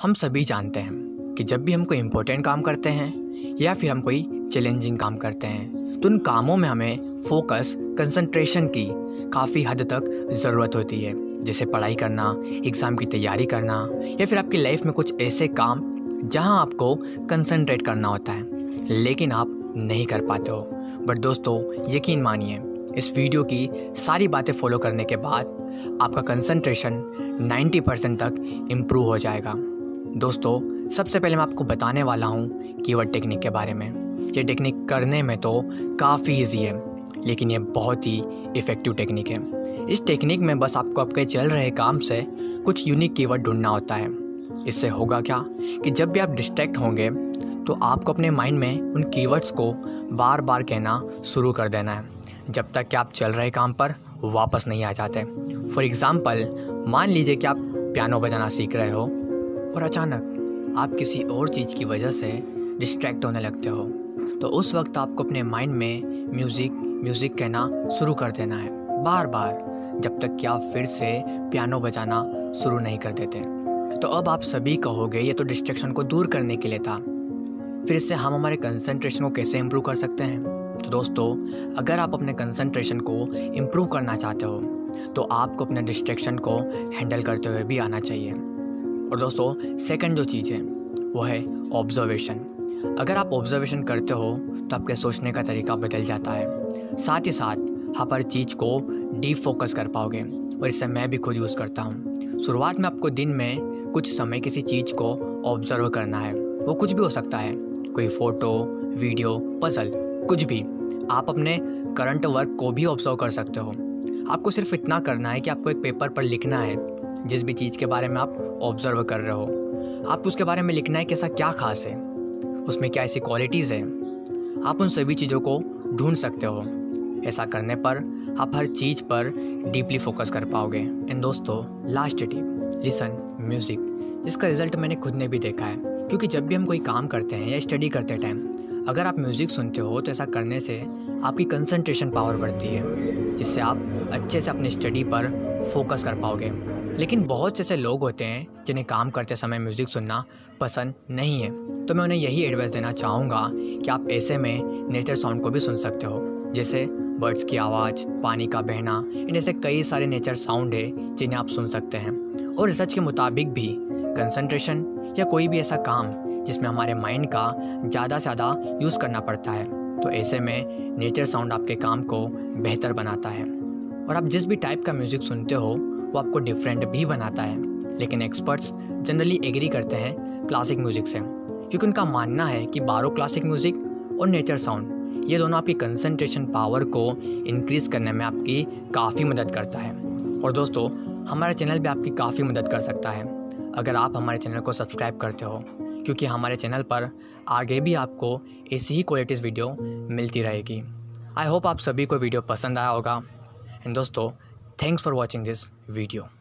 हम सभी जानते हैं कि जब भी हम कोई इम्पोर्टेंट काम करते हैं या फिर हम कोई चैलेंजिंग काम करते हैं तो उन कामों में हमें फोकस, कंसंट्रेशन की काफ़ी हद तक ज़रूरत होती है। जैसे पढ़ाई करना, एग्ज़ाम की तैयारी करना या फिर आपकी लाइफ में कुछ ऐसे काम जहां आपको कंसंट्रेट करना होता है लेकिन आप नहीं कर पाते हो। बट दोस्तों, यकीन मानिए, इस वीडियो की सारी बातें फॉलो करने के बाद आपका कंसंट्रेशन 90% तक इम्प्रूव हो जाएगा। दोस्तों, सबसे पहले मैं आपको बताने वाला हूँ कीवर्ड टेक्निक के बारे में। ये टेक्निक करने में तो काफ़ी इजी है लेकिन ये बहुत ही इफ़ेक्टिव टेक्निक है। इस टेक्निक में बस आपको आपके चल रहे काम से कुछ यूनिक कीवर्ड ढूंढना होता है। इससे होगा क्या कि जब भी आप डिस्ट्रैक्ट होंगे तो आपको अपने माइंड में उन कीवर्ड्स को बार बार कहना शुरू कर देना है जब तक कि आप चल रहे काम पर वापस नहीं आ जाते। फॉर एग्ज़ाम्पल, मान लीजिए कि आप पियानो बजाना सीख रहे हो और अचानक आप किसी और चीज़ की वजह से डिस्ट्रैक्ट होने लगते हो, तो उस वक्त आपको अपने माइंड में म्यूज़िक कहना शुरू कर देना है बार बार जब तक कि आप फिर से पियानो बजाना शुरू नहीं कर देते। तो अब आप सभी कहोगे ये तो डिस्ट्रैक्शन को दूर करने के लिए था, फिर इससे हम हमारे कंसंट्रेशन को कैसे इम्प्रूव कर सकते हैं? तो दोस्तों, अगर आप अपने कंसंट्रेशन को इम्प्रूव करना चाहते हो तो आपको अपने डिस्ट्रैक्शन को हैंडल करते हुए भी आना चाहिए। और दोस्तों, सेकंड जो चीज़ है वो है ऑब्जर्वेशन। अगर आप ऑब्जर्वेशन करते हो तो आपके सोचने का तरीका बदल जाता है। साथ ही साथ आप हर चीज़ को डीप फोकस कर पाओगे और इससे मैं भी खुद यूज़ करता हूँ। शुरुआत में आपको दिन में कुछ समय किसी चीज़ को ऑब्जर्व करना है। वो कुछ भी हो सकता है, कोई फ़ोटो, वीडियो, पज़ल, कुछ भी। आप अपने करंट वर्क को भी ऑब्जर्व कर सकते हो। आपको सिर्फ इतना करना है कि आपको एक पेपर पर लिखना है जिस भी चीज़ के बारे में आप ऑब्जर्व कर रहे हो। आप उसके बारे में लिखना है कि ऐसा क्या खास है, उसमें क्या ऐसी क्वालिटीज़ है। आप उन सभी चीज़ों को ढूंढ सकते हो। ऐसा करने पर आप हर चीज़ पर डीपली फोकस कर पाओगे। एंड दोस्तों, लास्ट टिप, लिसन म्यूज़िक, जिसका रिज़ल्ट मैंने खुद ने भी देखा है। क्योंकि जब भी हम कोई काम करते हैं या स्टडी करते टाइम अगर आप म्यूज़िक सुनते हो तो ऐसा करने से आपकी कंसंट्रेशन पावर बढ़ती है जिससे आप अच्छे से अपनी स्टडी पर फोकस कर पाओगे। लेकिन बहुत से ऐसे लोग होते हैं जिन्हें काम करते समय म्यूज़िक सुनना पसंद नहीं है, तो मैं उन्हें यही एडवाइस देना चाहूँगा कि आप ऐसे में नेचर साउंड को भी सुन सकते हो, जैसे बर्ड्स की आवाज़, पानी का बहना। इन ऐसे कई सारे नेचर साउंड है जिन्हें आप सुन सकते हैं। और रिसर्च के मुताबिक भी कंसंट्रेशन या कोई भी ऐसा काम जिसमें हमारे माइंड का ज़्यादा से ज़्यादा यूज़ करना पड़ता है, तो ऐसे में नेचर साउंड आपके काम को बेहतर बनाता है। और आप जिस भी टाइप का म्यूज़िक सुनते हो वो आपको डिफरेंट भी बनाता है। लेकिन एक्सपर्ट्स जनरली एग्री करते हैं क्लासिक म्यूज़िक से, क्योंकि उनका मानना है कि बारो क्लासिक म्यूज़िक और नेचर साउंड ये दोनों आपकी कंसंट्रेशन पावर को इंक्रीज़ करने में आपकी काफ़ी मदद करता है। और दोस्तों, हमारा चैनल भी आपकी काफ़ी मदद कर सकता है अगर आप हमारे चैनल को सब्सक्राइब करते हो, क्योंकि हमारे चैनल पर आगे भी आपको ऐसी ही क्वालिटीज़ वीडियो मिलती रहेगी। आई होप आप सभी को वीडियो पसंद आया होगा। एंड दोस्तों, thanks for watching this video.